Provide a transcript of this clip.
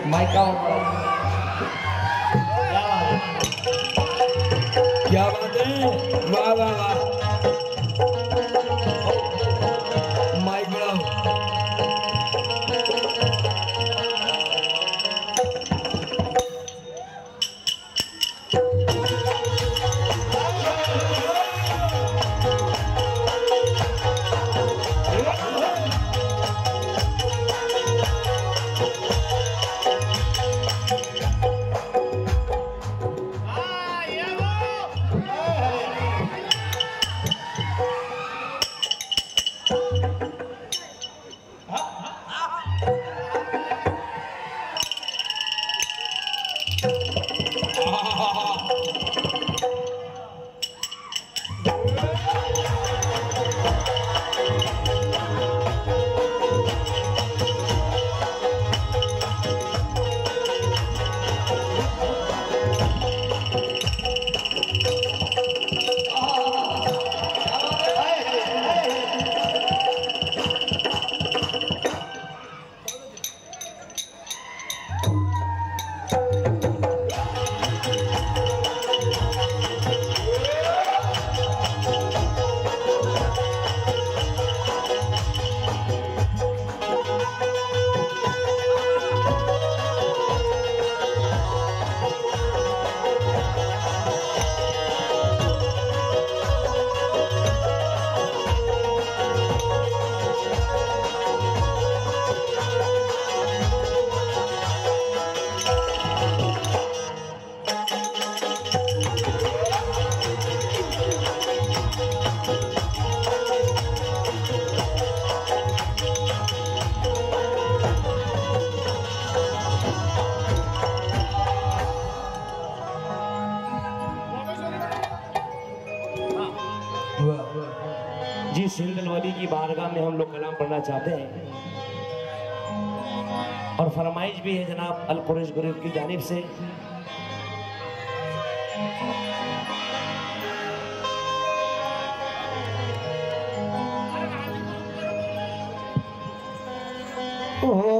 Mic का क्या बात है, वाह वाह वाह, माइक बढ़ाओ। जी सिंगल वाली की बारगाह में हम लोग कलाम पढ़ना चाहते हैं और फरमाइश भी है जनाब अल कुरैश ग्रुप की जानिब से। ओ